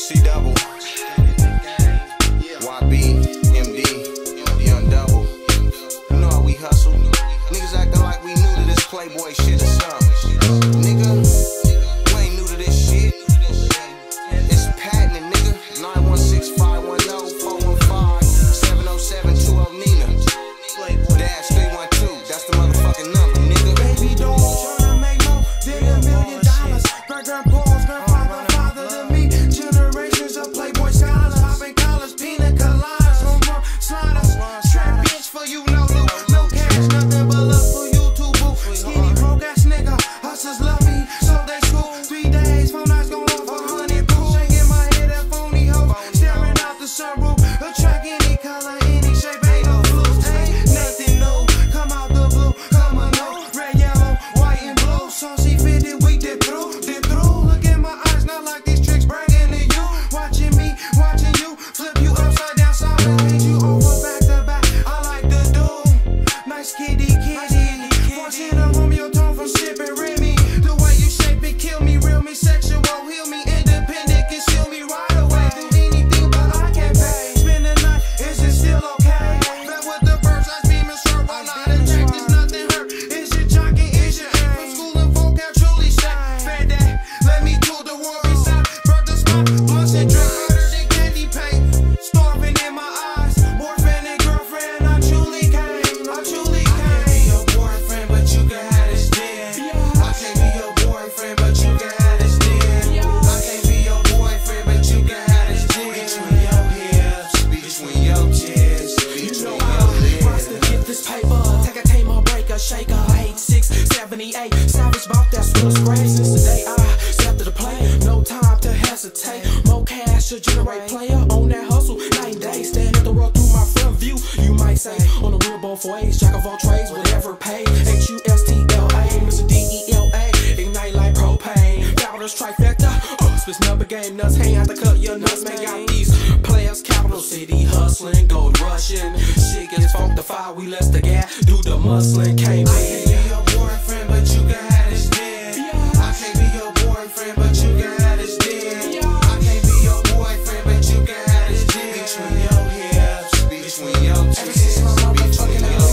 C-double, YB, MD, Young Double. You know how we hustle. Niggas acting like we new to this Playboy shit or something. Nigga, we ain't new to this shit. It's patented, nigga. 916-510-415-70720 Nina. Dash 312, that's the motherfucking number, nigga. Baby doll tryna make more than $1 million. Great-grandpa's grandfather to me. Generations of Playboy scholars, popping collars, pina coladas, home run sliders. Strap bitch for you, no loot, no cash, nothing but love for you too, boo. Skinny broke ass nigga, hustlers love me, so they school. 3 days, phone eyes gon' off 100 proof. Shaking my head at phony hoe, staring out the sunroof. Attract any color, any shape, ain't no fluke, ain't nothing new. Come out the blue, come on, no, red, yellow, white and blue. So she fitted, we did through. Look in my eyes, not like these tricks bragging to you. Watching me, watching you, flip you upside down, so I hit you over back to back. I like the dude, nice kitty. Forcing a Romeo tone from sipping Remy. The way you shape it, kill me, real me, sexual, heal me, independent, conceal me right away. Do anything, but I can't pay. Spend the night, is it still okay? Back with the birds, I beam and swerve all night. Attack, there's nothing hurt. Is it jocking, is it aim? From school and vocab, truly say. Fed that, let me do the war beside. Bird the spot, blunts and drink harder than candy paint. Starving in my eyes, boyfriend and girlfriend, I truly came. I can't be your boyfriend, but you can have this den. I can't be your boyfriend, but you can have this den. I can't be your boyfriend, but you can have this den. Between your hips, between your tits, between your lips. To get this paper, take a tamer, break a shaker. 8678, savage bout that Swiss grave. Since the day I stepped to the plate, no time to hesitate. More cash to generate player on that hustle. 9 days, stand at the world through my front view. You might say, on the real both ways, jack of all trades, whatever paid. HUSTLA, Mr. DELA, ignite like propane. Fabulous trifecta, spits number game nuts. Hang out to cut your nuts, make out these players. Capital city hustling, gold rushing. Shit gets funkified, we less the gas, do the muscling. Came I can't be your boyfriend, but you can have this den. I can't be your boyfriend, but you can have this den. I can't be your boyfriend, but you can have this den. Between your hips, between your tits, between your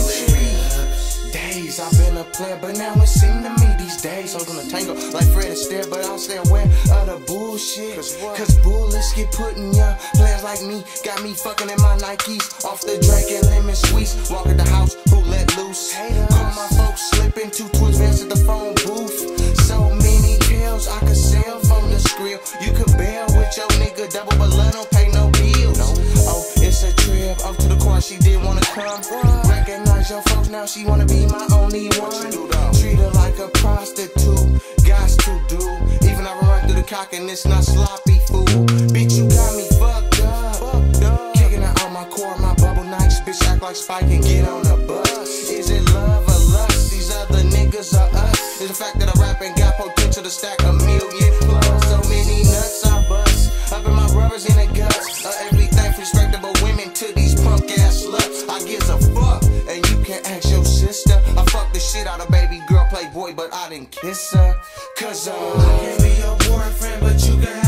lips. Days I've been a player, but now it seems to me these days I'm gonna tangle like Fred Astaire, but I'll stay aware of the bullshit. Cause bullets get put in young players like me. Got me fucking in my Nikes, off the drink and lemon squeeze. Walk in the house, who let loose? Call my folks slipping, 2 twins vans at the phone booth. So many pills I could sell from the skrill. You could bail with your nigga double, but love don't pay no bills. Oh, it's a trip up to the car, she did wanna come. Recognize your folks now, she wanna be my only one. Treat her like a prostitute, gots to do. Even I run through the cock and it's not sloppy food. Bitch, you got me fucked up. Kicking out on my core, my bubble nights. Bitch, act like Spike and get on the bus. Is it love or lust? These other niggas are us. It's the fact that I rap and got potential to stack $1 million plus. So many nuts I bust. Up in my rubbers in the guts. Everything from respectable women to these punk ass sluts. I gives a fuck, and you can ask your sister. I fucked the shit out of baby girl Playboy, but I didn't kiss her. Cause I can't be your boyfriend, but you can